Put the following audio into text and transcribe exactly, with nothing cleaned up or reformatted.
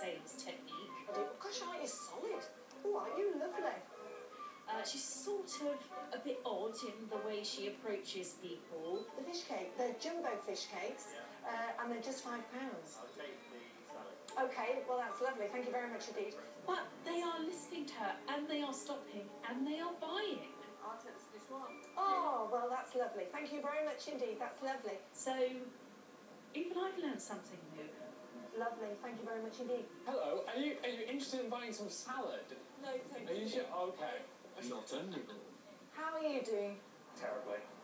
sales technique. Oh, gosh, aren't you solid? Oh, aren't you lovely? Uh, she's sort of a bit odd in the way she approaches people. The fish cake, they're jumbo fish cakes, Yeah. uh, and they're just five pounds. I'll take the salad. Okay, well that's lovely. Thank you very much indeed. But they are listening to her, and they are stopping, and they are buying. I'll take this one. Oh, well that's lovely. Thank you very much indeed. That's lovely. So, even I've learned something new. Lovely. Thank you very much indeed. Hello, are you are you interested in buying some salad? No, thank Are you you. sure? Okay. Not only. How are you doing? Terribly.